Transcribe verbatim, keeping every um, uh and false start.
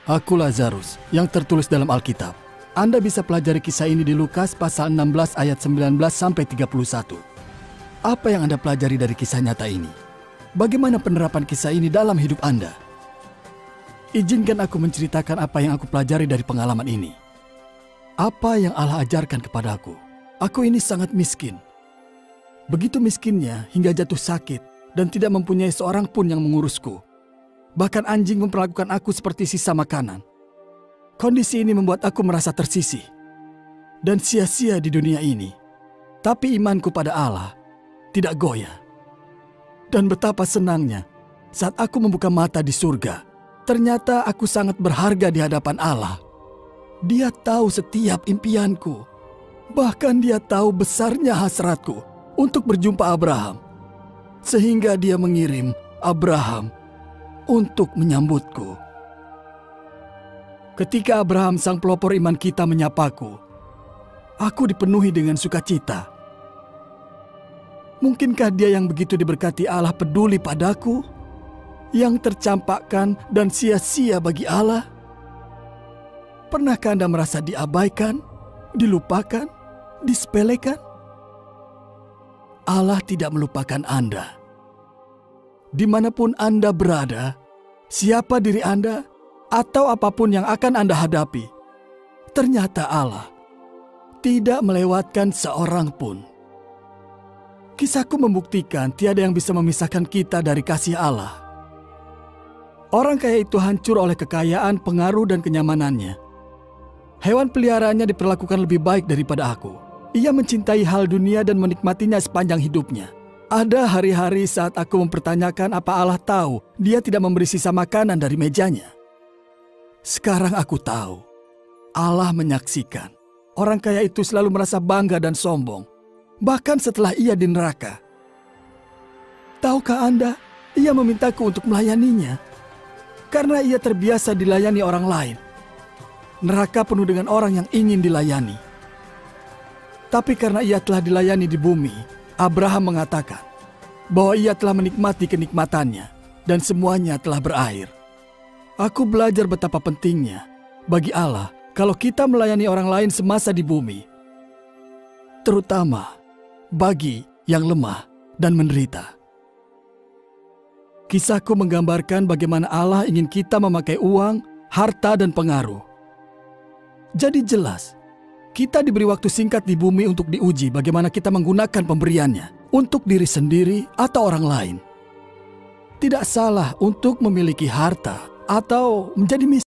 Aku Lazarus, yang tertulis dalam Alkitab. Anda bisa pelajari kisah ini di Lukas pasal enam belas ayat sembilan belas sampai tiga puluh satu. Apa yang Anda pelajari dari kisah nyata ini? Bagaimana penerapan kisah ini dalam hidup Anda? Izinkan aku menceritakan apa yang aku pelajari dari pengalaman ini. Apa yang Allah ajarkan kepadaku? Aku ini sangat miskin. Begitu miskinnya hingga jatuh sakit dan tidak mempunyai seorang pun yang mengurusku. Bahkan anjing memperlakukan aku seperti sisa makanan. Kondisi ini membuat aku merasa tersisih dan sia-sia di dunia ini. Tapi imanku pada Allah tidak goyah. Dan betapa senangnya saat aku membuka mata di surga. Ternyata aku sangat berharga di hadapan Allah. Dia tahu setiap impianku. Bahkan dia tahu besarnya hasratku untuk berjumpa Abraham. Sehingga dia mengirim Abraham untuk menyambutku. Ketika Abraham sang pelopor iman kita menyapaku, aku dipenuhi dengan sukacita. Mungkinkah dia yang begitu diberkati Allah peduli padaku, yang tercampakkan dan sia-sia bagi Allah? Pernahkah Anda merasa diabaikan, dilupakan, disepelekan? Allah tidak melupakan Anda. Dimanapun Anda berada, siapa diri Anda, atau apapun yang akan Anda hadapi, ternyata Allah tidak melewatkan seorang pun. Kisahku membuktikan tiada yang bisa memisahkan kita dari kasih Allah. Orang kaya itu hancur oleh kekayaan, pengaruh, dan kenyamanannya. Hewan peliharaannya diperlakukan lebih baik daripada aku. Ia mencintai hal dunia dan menikmatinya sepanjang hidupnya. Ada hari-hari saat aku mempertanyakan apa Allah tahu dia tidak memberi sisa makanan dari mejanya. Sekarang aku tahu, Allah menyaksikan. Orang kaya itu selalu merasa bangga dan sombong, bahkan setelah ia di neraka. Tahukah Anda, ia memintaku untuk melayaninya, karena ia terbiasa dilayani orang lain. Neraka penuh dengan orang yang ingin dilayani. Tapi karena ia telah dilayani di bumi, Abraham mengatakan bahwa ia telah menikmati kenikmatannya dan semuanya telah berakhir. Aku belajar betapa pentingnya bagi Allah kalau kita melayani orang lain semasa di bumi, terutama bagi yang lemah dan menderita. Kisahku menggambarkan bagaimana Allah ingin kita memakai uang, harta, dan pengaruh. Jadi jelas, kita diberi waktu singkat di bumi untuk diuji bagaimana kita menggunakan pemberiannya untuk diri sendiri atau orang lain. Tidak salah untuk memiliki harta atau menjadi miskin.